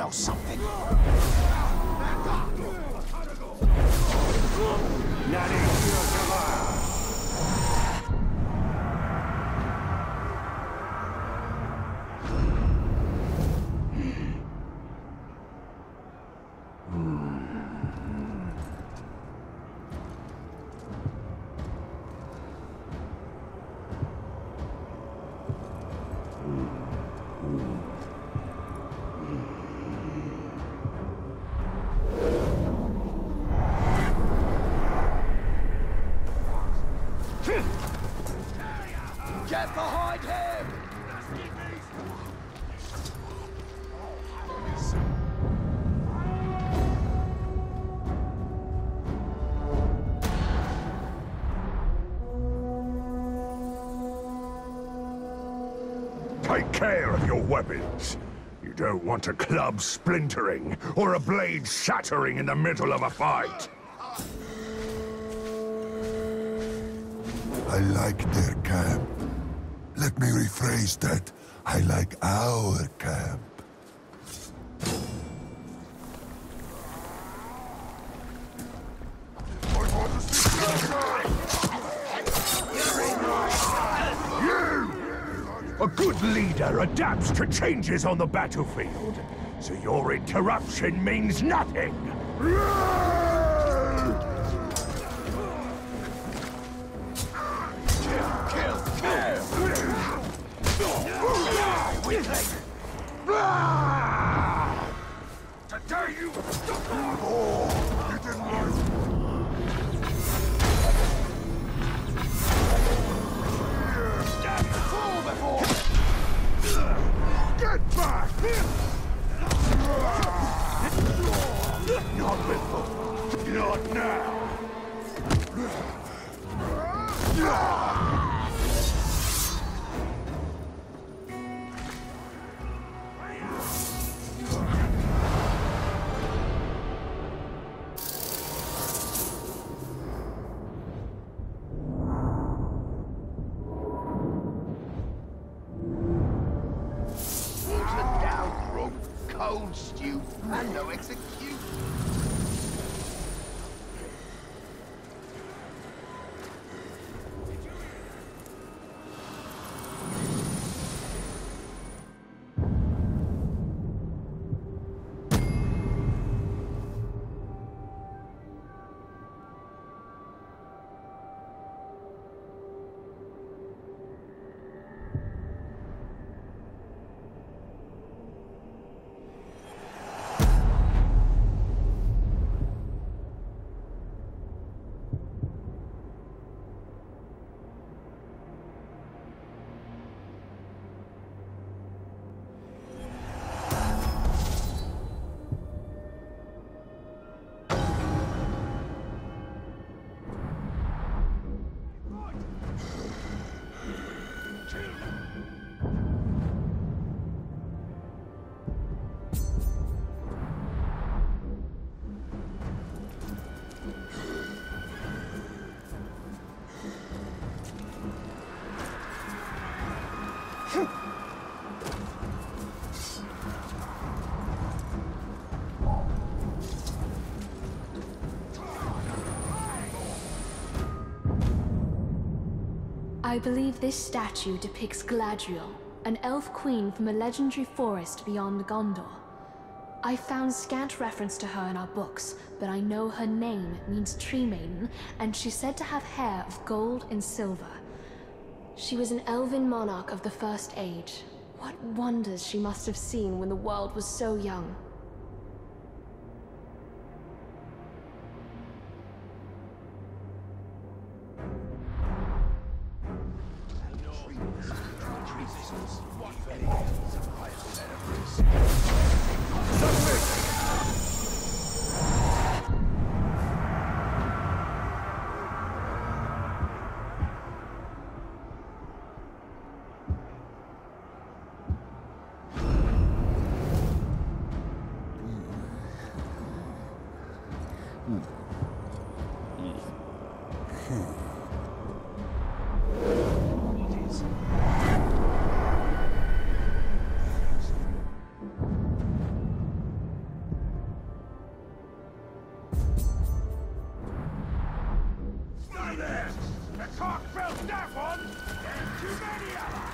smell something. Get behind him! Take care of your weapons. You don't want a club splintering or a blade shattering in the middle of a fight. I like their camp. Let me rephrase that. I like our camp. A good leader adapts to changes on the battlefield, so your interruption means nothing. Today you... Oh, you didn't like... Get back! Not before. Not now. Cold stew and no execution. I believe this statue depicts Galadriel, an elf queen from a legendary forest beyond Gondor. I found scant reference to her in our books, but I know her name means Tree Maiden, and she's said to have hair of gold and silver. She was an elven monarch of the First Age. What wonders she must have seen when the world was so young. that one! There's too many of us!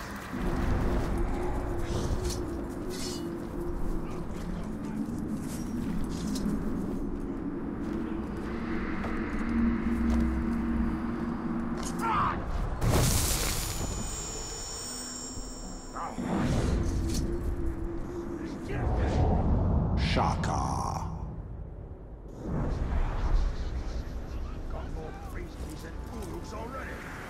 Shaka. Got more beasties than fools already.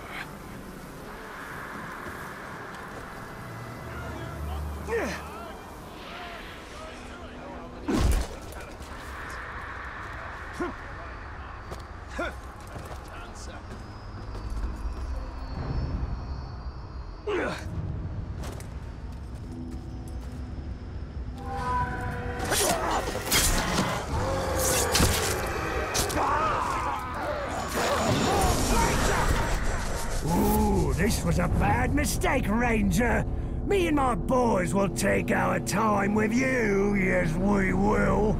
Ooh, this was a bad mistake, Ranger. Me and my boys will take our time with you, yes we will.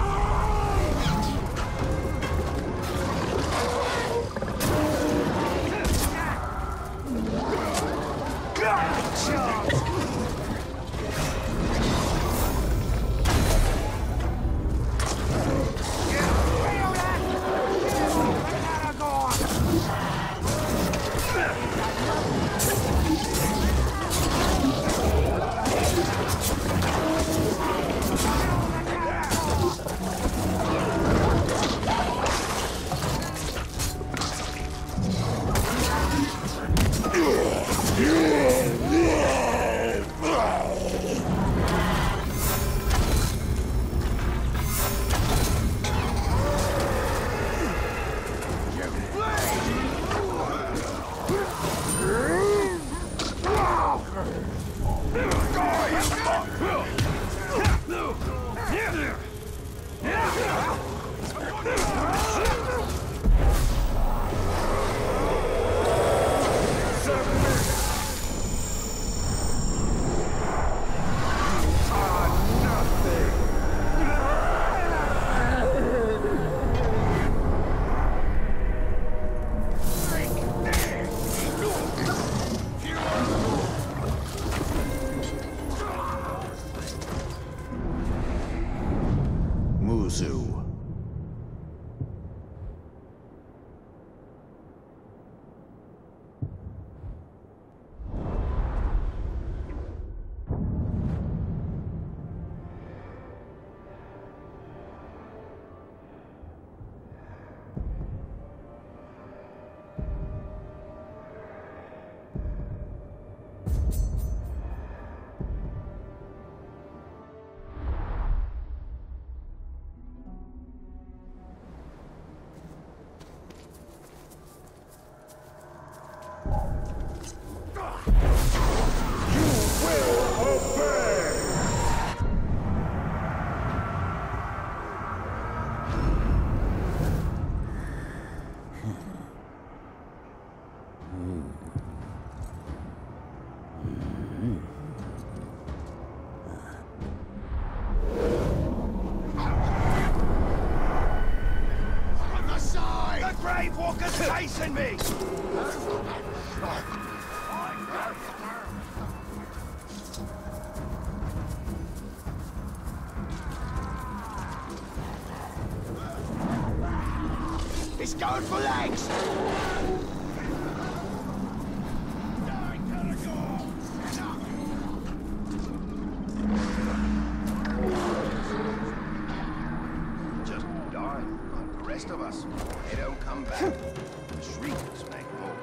Muzu. On the side! The Grave Walker's chasing me! It's going for legs! Just die like the rest of us. They don't come back. The shriekers make more.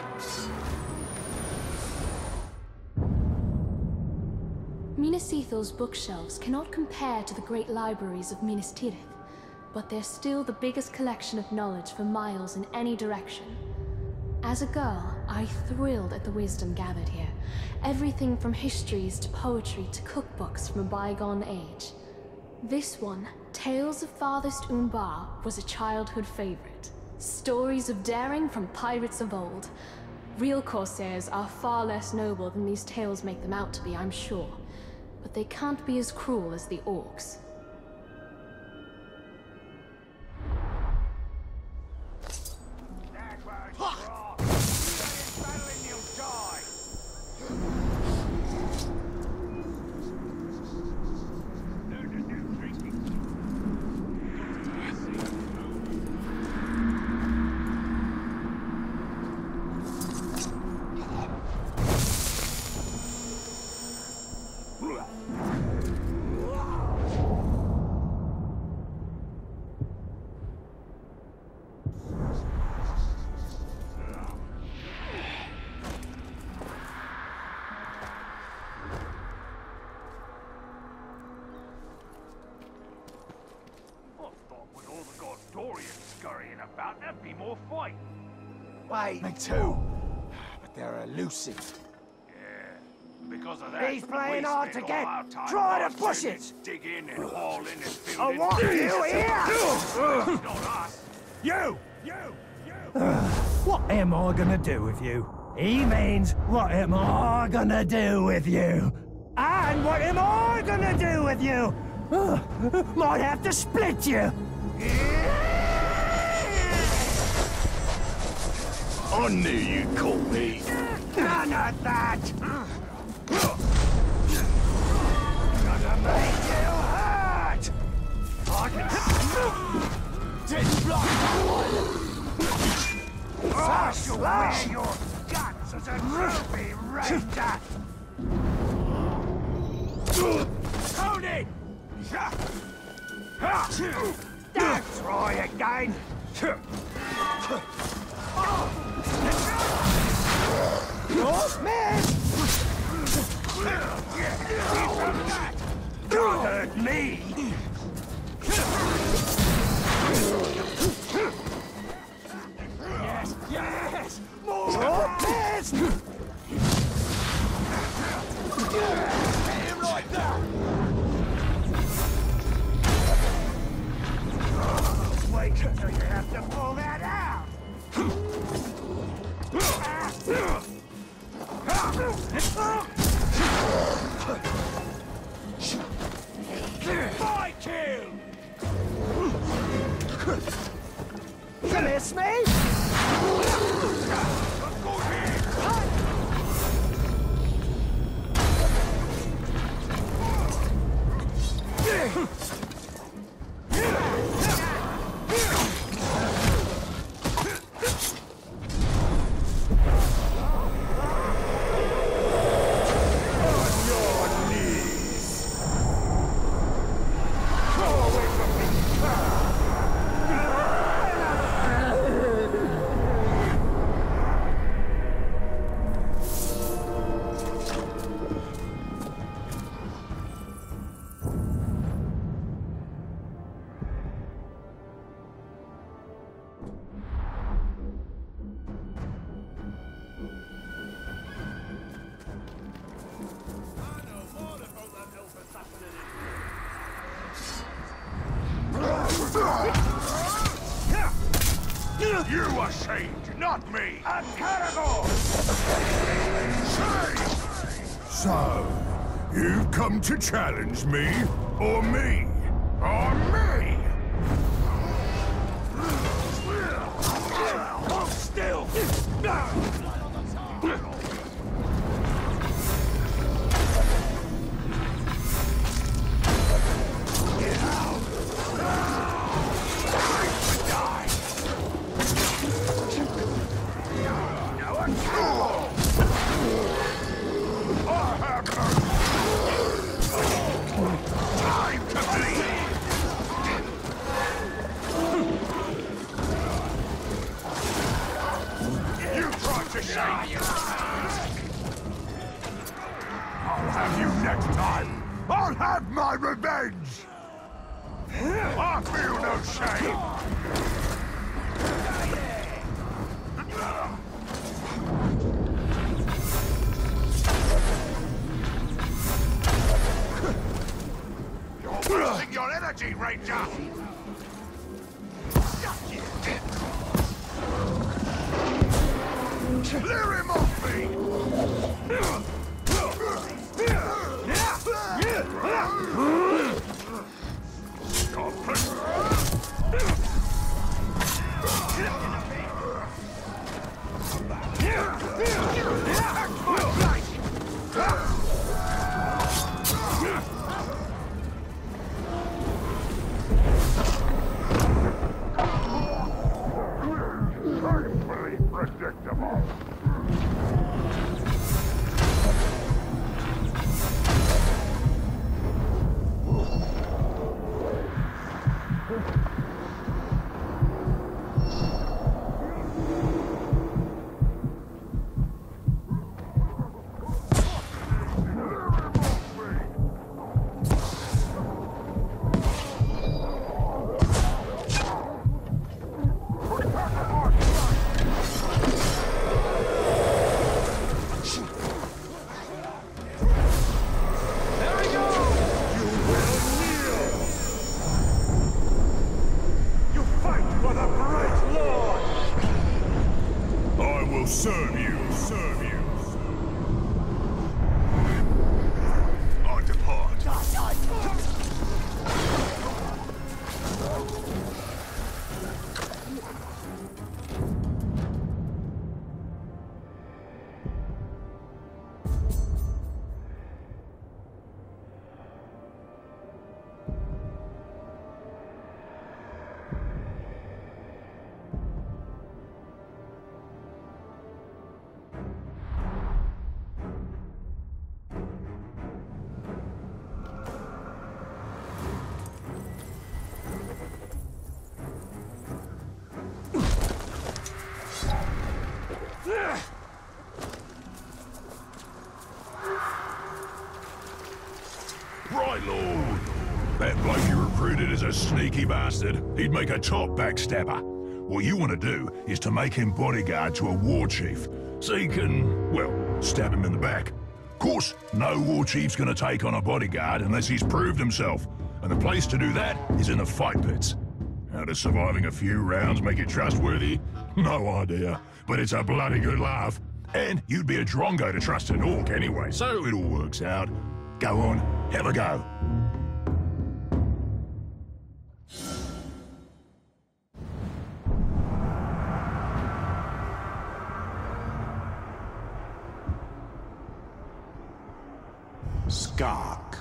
Minas Ithil's bookshelves cannot compare to the great libraries of Minas Tirith, but they're still the biggest collection of knowledge for miles in any direction. As a girl, I thrilled at the wisdom gathered here. Everything from histories to poetry to cookbooks from a bygone age. This one, Tales of Farthest Umbar, was a childhood favorite. Stories of daring from pirates of old. Real corsairs are far less noble than these tales make them out to be, I'm sure. But they can't be as cruel as the orcs. worrying about. There'd be more fight. Wait. Me too. But they're elusive. Because of that, He's playing we hard spend to all get. our time Try to marching push and it. digging and hauling and building. I want you here! Not us. You! What am I gonna do with you? He means, what am I gonna do with you? And what am I gonna do with you? Might have to split you. I knew you'd call me. None of that! Gonna make you hurt! I can... Didn't block I shall wear your guts as a trophy, Ranger! Tony! Don't try again! Oh, man! Don't hurt me! Yes, yes! More! Oh, yes! Hit him like that! Wait until you have to pull that out! My kill! You miss me? You are saved, not me! A caragor! So, you've come to challenge me? Or me? Or me? Hold still! I'll have you next time! I'll have my revenge! I feel no shame! You're wasting your energy, Ranger! Clear him off me! Predictable. serve you, serve you. I depart. Right, Lord. That bloke you recruited is a sneaky bastard. He'd make a top backstabber. What you want to do is to make him bodyguard to a war chief, so you can, well, stab him in the back. Of course, no war chief's gonna take on a bodyguard unless he's proved himself, and the place to do that is in the fight pits. How does surviving a few rounds make it trustworthy? No idea, but it's a bloody good laugh. And you'd be a drongo to trust an orc anyway, so it all works out. Go on, have a go. Skark.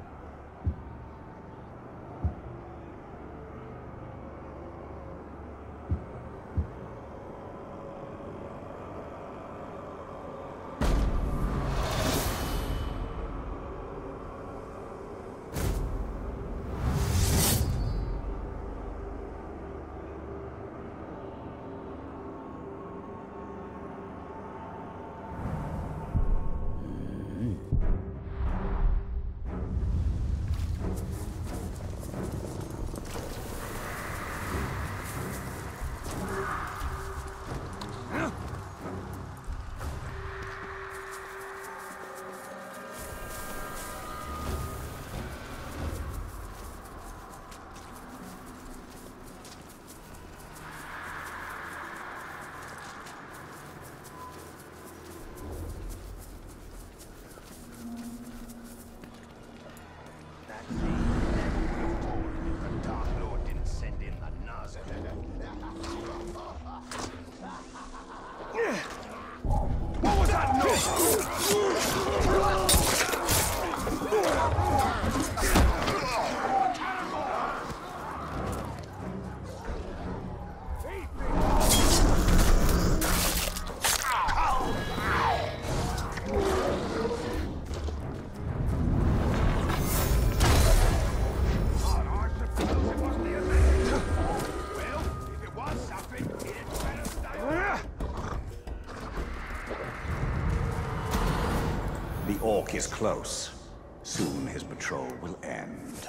The orc is close. Soon his patrol will end.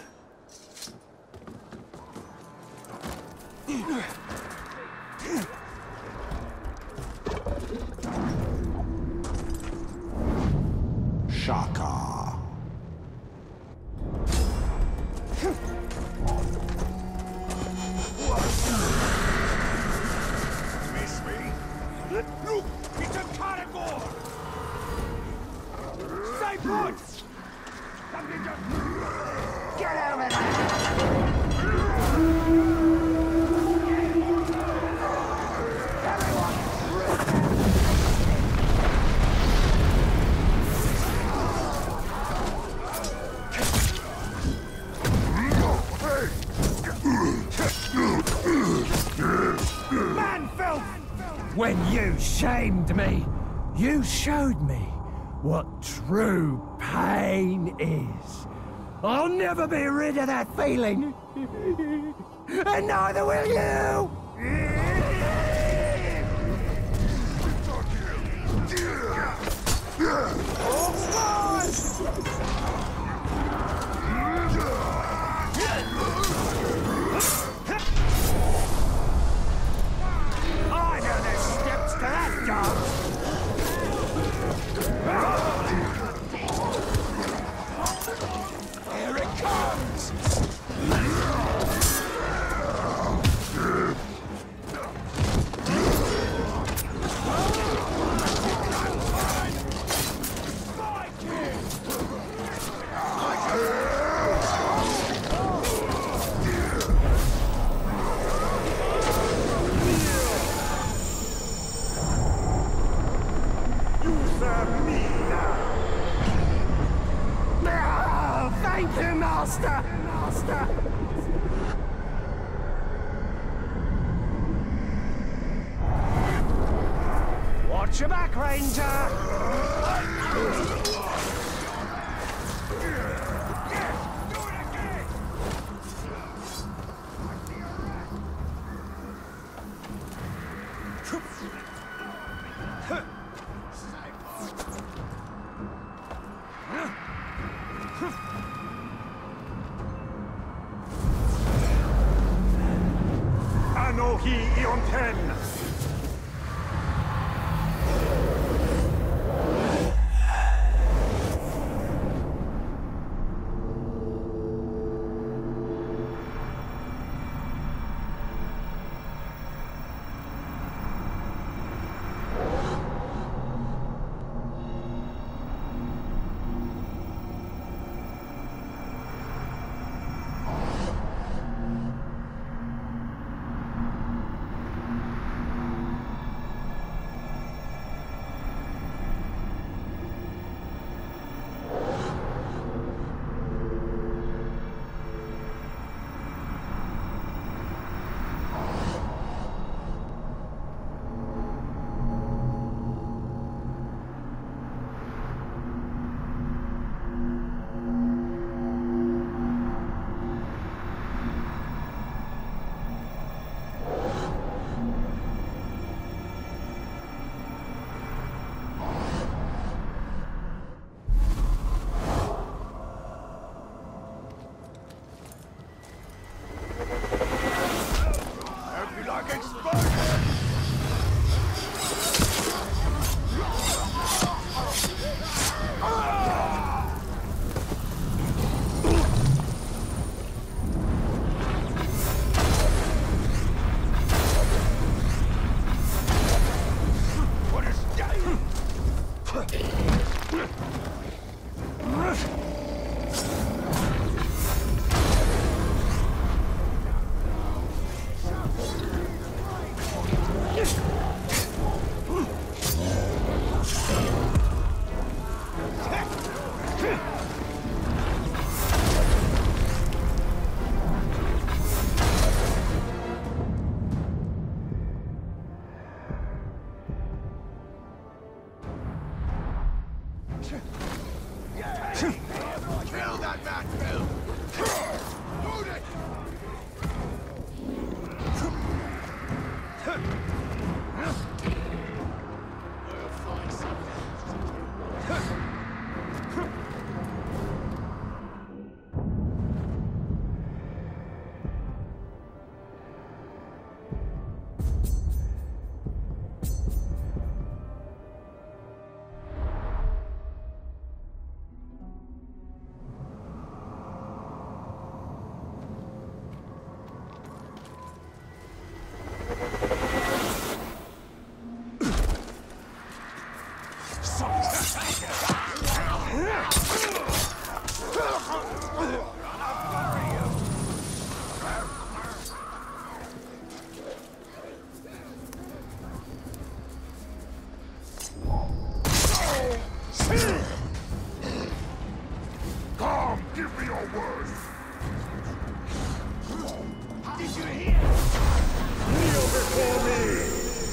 Shaka. Miss me? Look, it's a carnivore! Stay put! Something just... Get out of there! Manfilth! When you shamed me, you showed me what true pain is. I'll never be rid of that feeling. And neither will you! I know there's steps to that dog. Here it comes! monster! Watch your back, Ranger! Anohi Ionten! Kill that Matfield! Shoot it! We'll find something else to do. Come, give me your word. Did you hear? Kneel before me!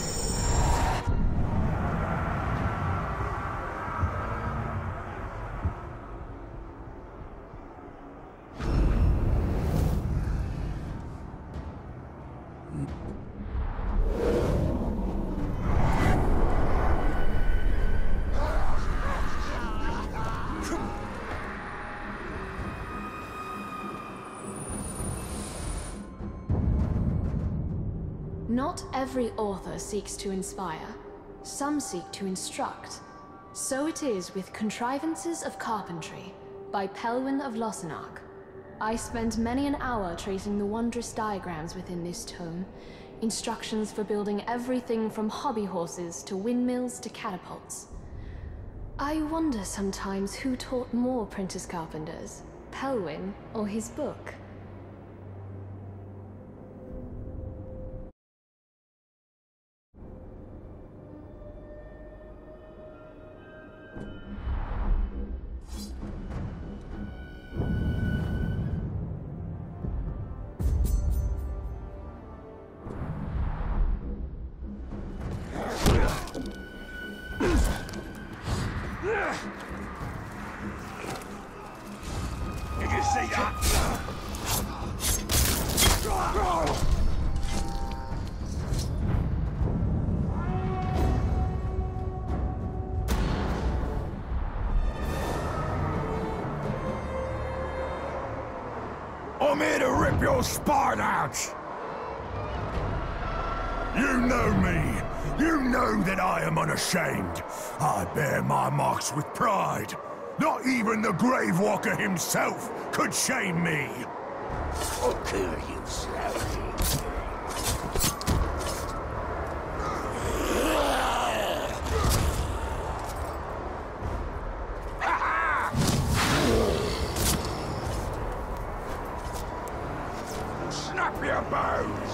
Not every author seeks to inspire. Some seek to instruct. So it is with Contrivances of Carpentry by Pelwyn of Lossarnoch. I spent many an hour tracing the wondrous diagrams within this tome. Instructions for building everything from hobby horses to windmills to catapults. I wonder sometimes who taught more apprentice carpenters, Pelwyn or his book. I'm here to rip your spine out! You know me. You know that I am unashamed. I bear my marks with pride. Not even the Gravewalker himself could shame me. I'll kill you slowly. Snap your bones!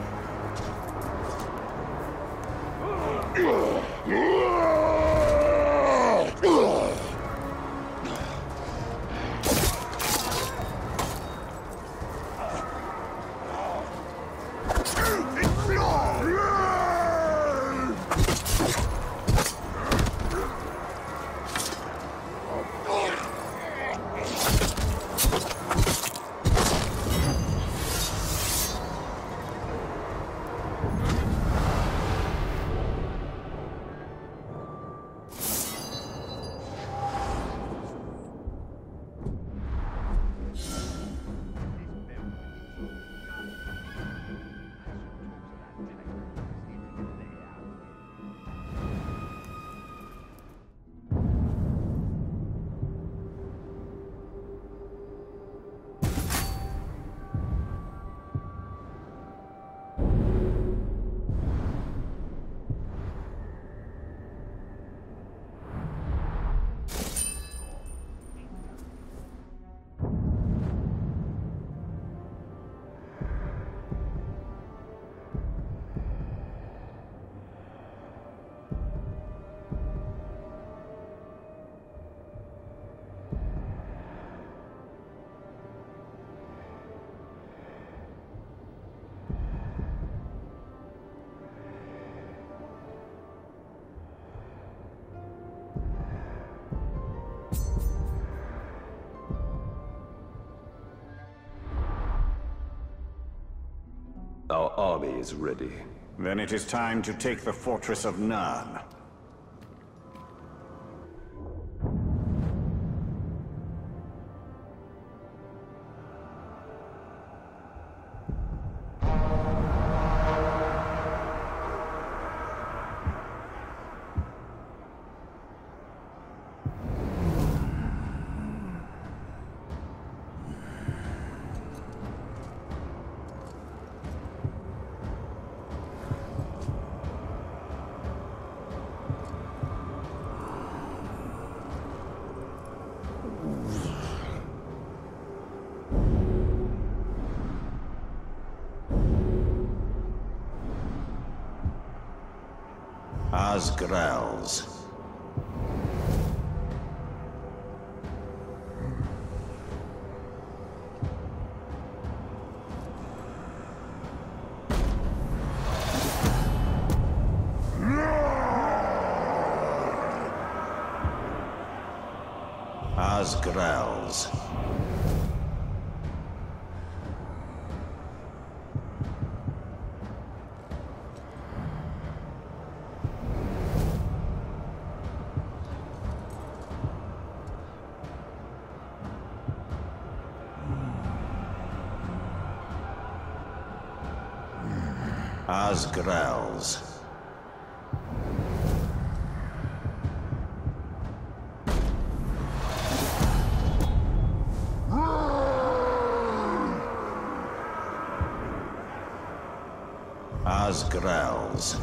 Our army is ready. Then it is time to take the Fortress of Nurn. Osgrels. Osgrels. Osgrels. Osgrels.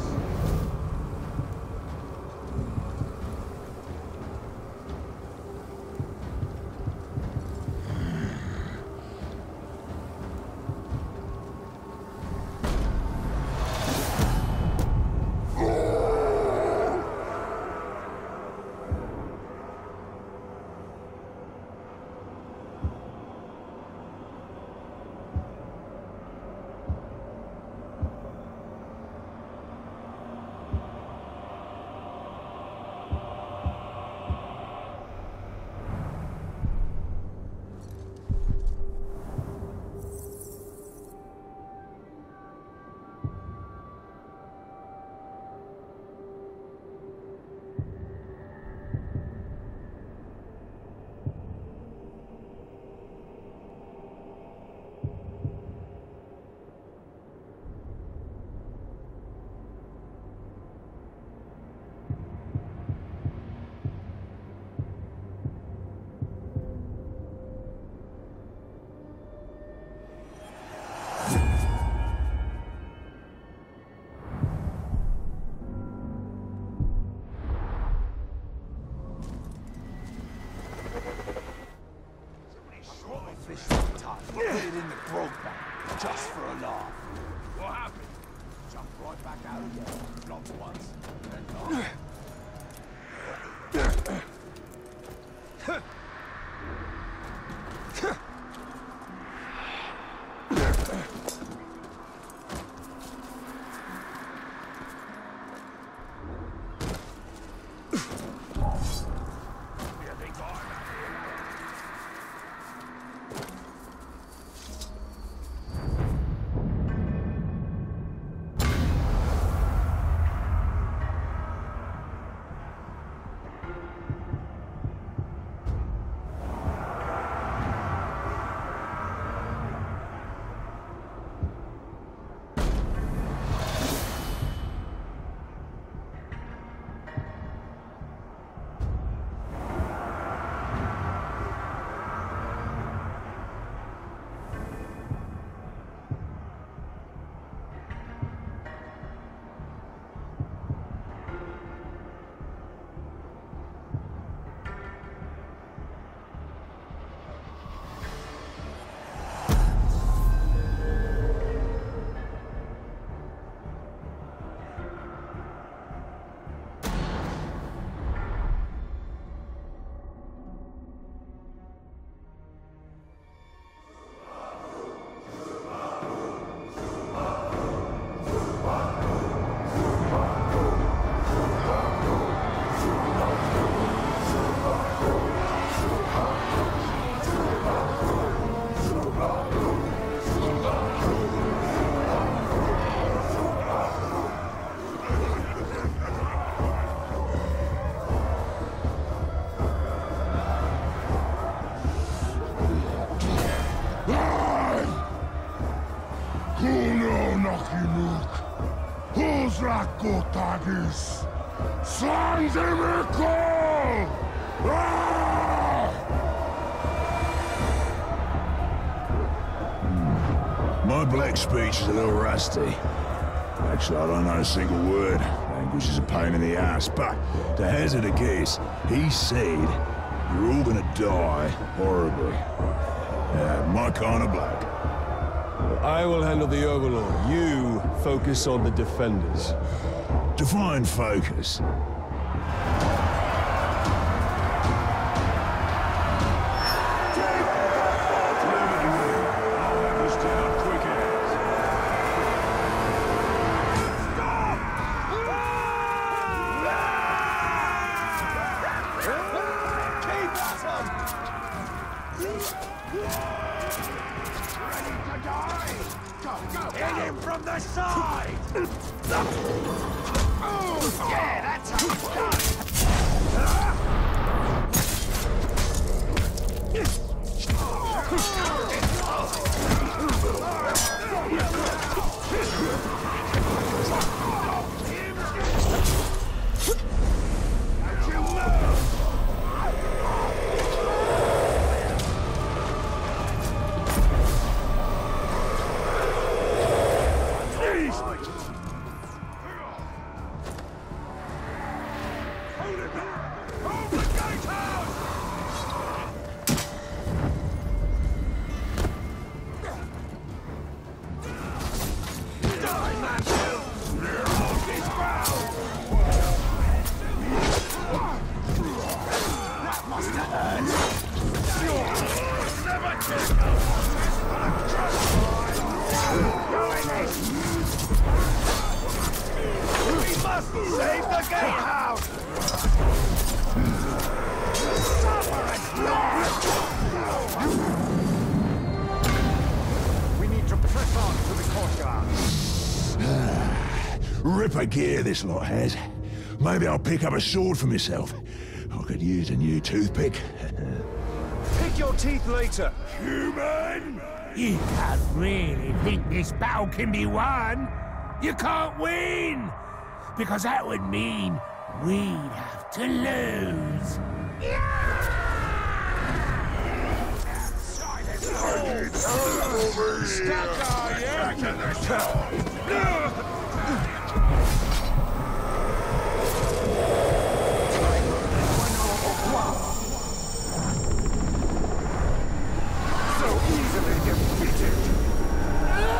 Rakotagis! Sanzimiko! My black speech is a little rusty. Actually, I don't know a single word. Language is a pain in the ass, but to hazard a guess, he said you're all gonna die horribly. My kind of black. I will handle the Overlord. You focus on the Defenders. Define focus. Ripper gear this lot has. Maybe I'll pick up a sword for myself. I could use a new toothpick. Pick your teeth later. Human! You can't really think this battle can be won. You can't win! Because that would mean we'd have to lose.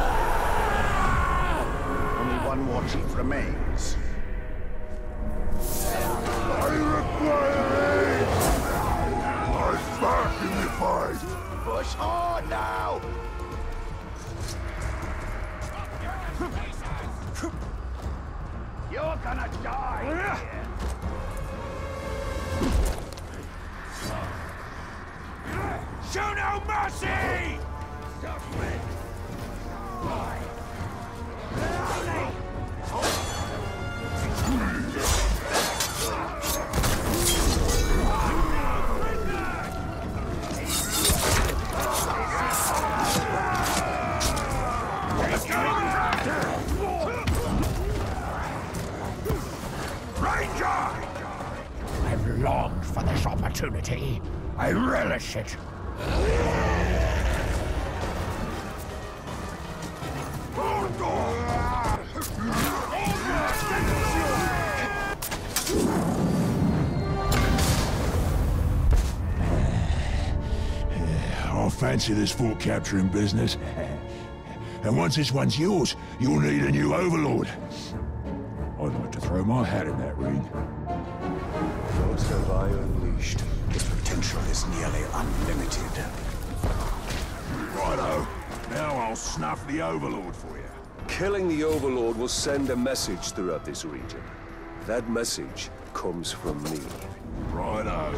Only one more chief remains. You're gonna die! Show no mercy! I've longed for this opportunity. I relish it. I fancy this fort capturing business. And once this one's yours, you'll need a new overlord. I'd like to throw my hat in that ring. What have I unleashed? His potential is nearly unlimited. Righto. Now I'll snuff the overlord for you. Killing the Overlord will send a message throughout this region. That message comes from me. Righto.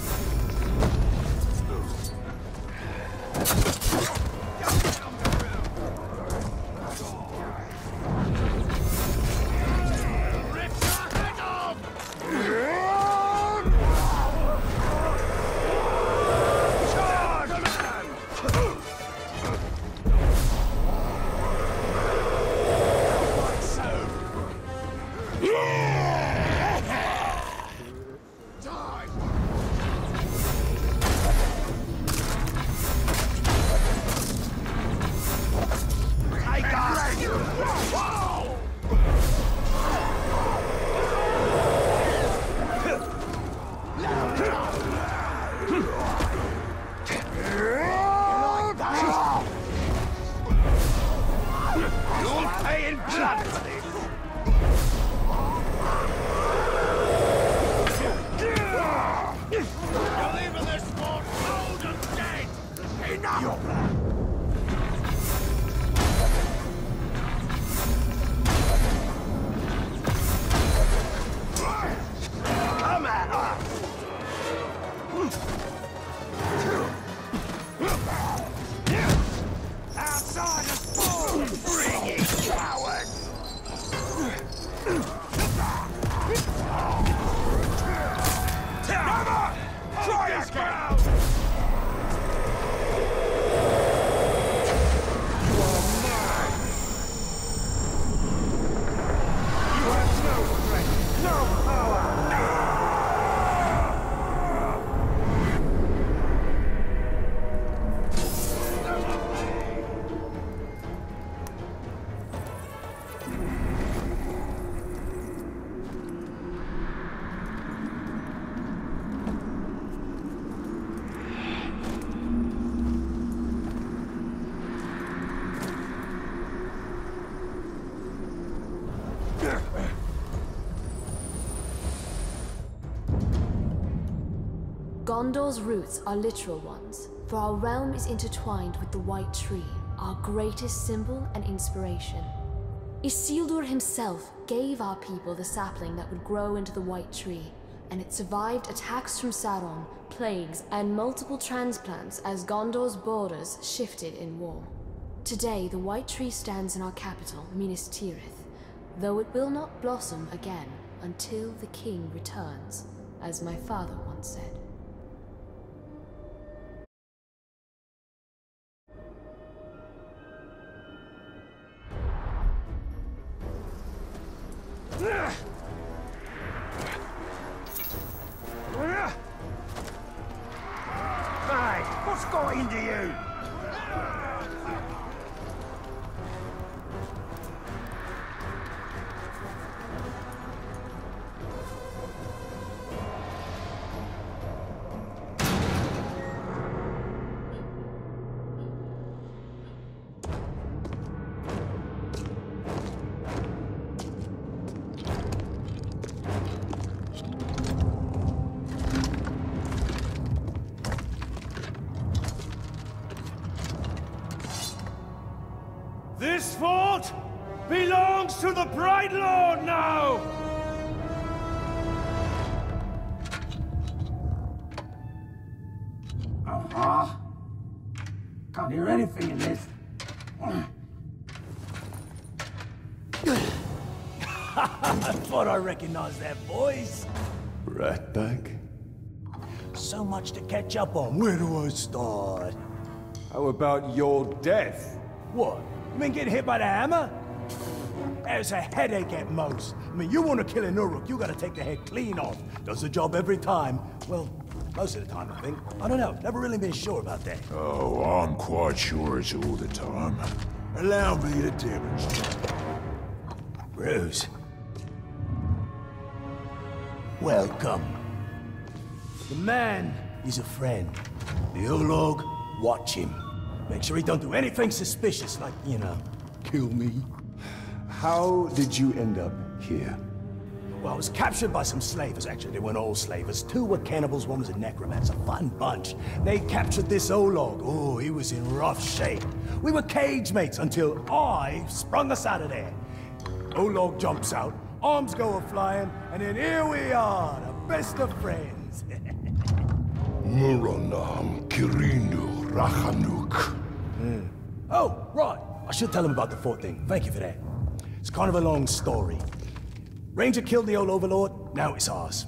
Gondor's roots are literal ones, for our realm is intertwined with the White Tree, our greatest symbol and inspiration. Isildur himself gave our people the sapling that would grow into the White Tree, and it survived attacks from Sauron, plagues, and multiple transplants as Gondor's borders shifted in war. Today, the White Tree stands in our capital, Minas Tirith, though it will not blossom again until the king returns, as my father once said. Hey, what's got into you? belongs to the Bright Lord now! Can't hear anything in this. I thought I recognized that voice. Ratbag? So much to catch up on. Where do I start? How about your death? What? You mean getting hit by the hammer? There's a headache at most. I mean, you want to kill an Uruk, you gotta take the head clean off. Does the job every time. Well, most of the time, I think. I don't know. Never really been sure about that. Oh, I'm quite sure it's all the time. Allow me to demonstrate. Bruce. Welcome. The man, he's a friend. The Olog, watch him. Make sure he don't do anything suspicious, like, you know, kill me. How did you end up here? Well, I was captured by some slavers, actually. They weren't all slavers. 2 were cannibals, 1 was a necromancer. Fun bunch. They captured this Olog. Oh, he was in rough shape. We were cage mates until I sprung us out of there. Olog jumps out, arms go a-flying, and then here we are, the best of friends. Muranam Kirinu Rachanuk. Oh, right. I should tell him about the fort thing. Thank you for that. It's kind of a long story. Ranger killed the old overlord, now it's ours.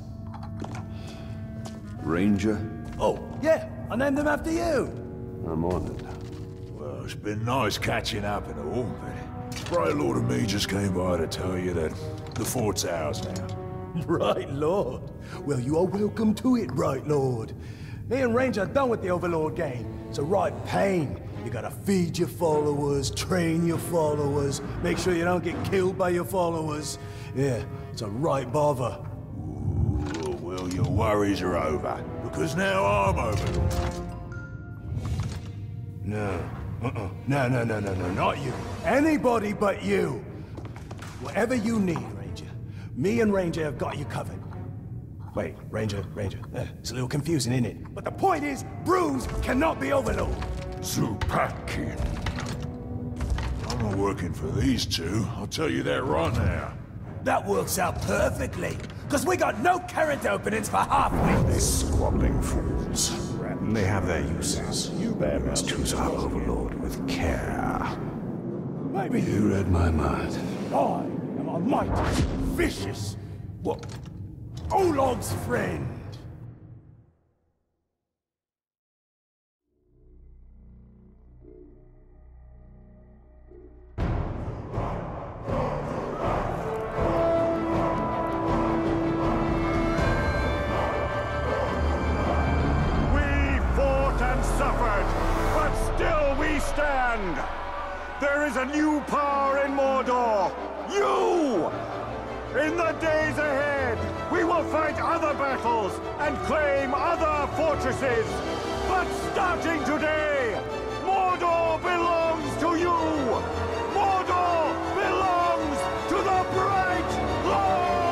Ranger? Oh, yeah, I named him after you. I'm honored. Well, it's been nice catching up and all, but Bright Lord and me just came by to tell you that the fort's ours now. Right Lord. Well, you are welcome to it, Right Lord. Me and Ranger are done with the Overlord game. It's a right pain. You gotta feed your followers, train your followers, make sure you don't get killed by your followers. Yeah, it's a right bother. Ooh, well, your worries are over, because now I'm Overlord. No. No, not you. Anybody but you. Whatever you need, Ranger. Me and Ranger have got you covered. Wait, Ranger. It's a little confusing, isn't it? But the point is, Bruce cannot be Overlord. Zupakin. I'm not working for these 2, I'll tell you that right now. That works out perfectly, because we got no character openings for halfway. These squabbling fools. They have their uses. You must choose our Overlord with care. Maybe You read my mind. I am a mighty, vicious, what? Olog's friend. There is a new power in Mordor! You! In the days ahead, we will fight other battles and claim other fortresses! But starting today, Mordor belongs to you! Mordor belongs to the Bright Lord!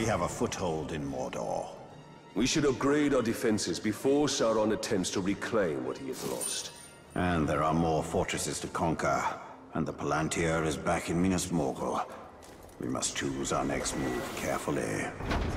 we have a foothold in Mordor. We should upgrade our defenses before Sauron attempts to reclaim what he has lost. And there are more fortresses to conquer, and the Palantir is back in Minas Morgul. We must choose our next move carefully.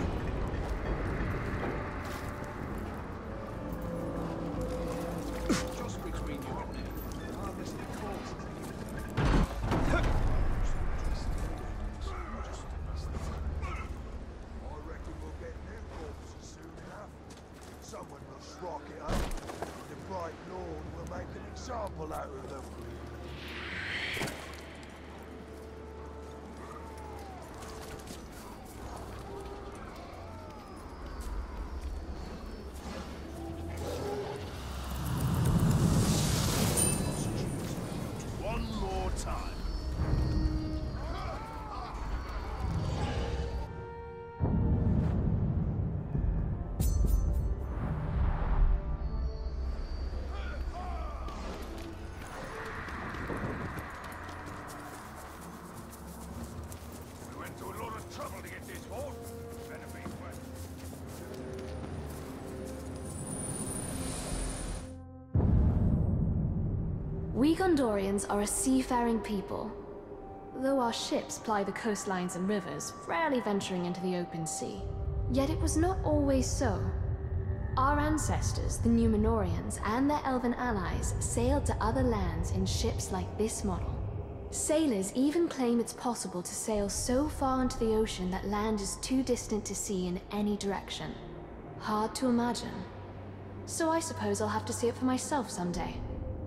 We Gondorians are a seafaring people. Though our ships ply the coastlines and rivers, rarely venturing into the open sea. Yet it was not always so. Our ancestors, the Númenóreans, and their elven allies sailed to other lands in ships like this model. Sailors even claim it's possible to sail so far into the ocean that land is too distant to see in any direction. Hard to imagine. So I suppose I'll have to see it for myself someday.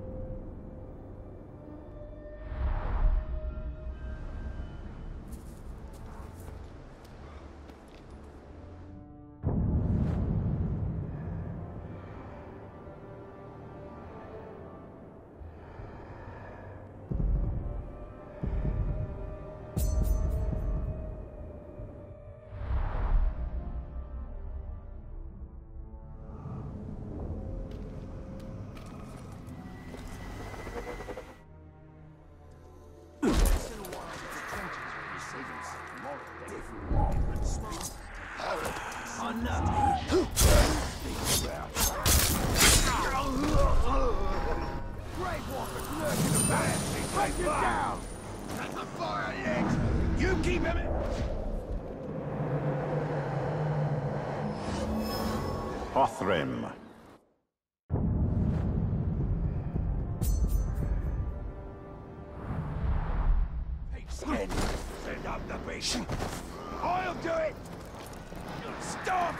Othrim. Send up the beast. I'll do it. Stop!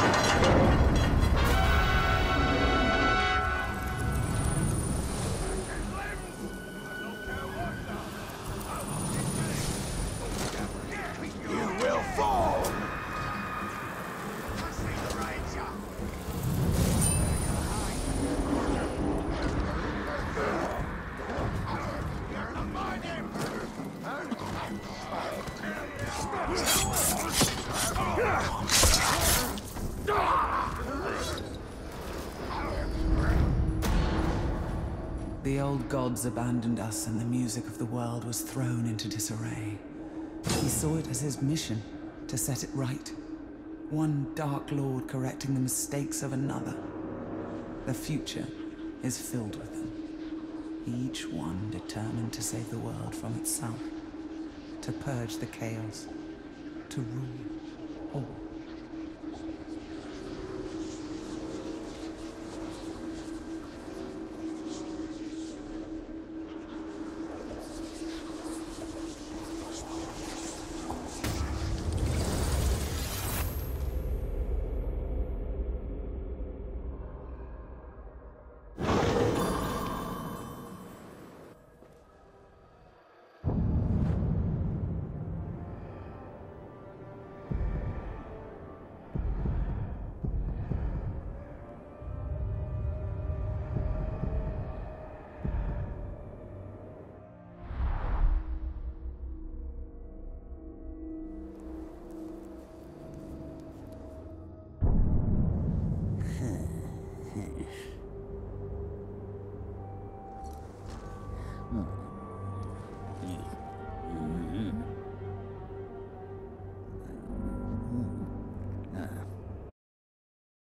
You will fall. The old gods abandoned us and the music of the world was thrown into disarray. He saw it as his mission to set it right. One Dark Lord correcting the mistakes of another. The future is filled with them. Each one determined to save the world from itself. To purge the chaos. To rule all.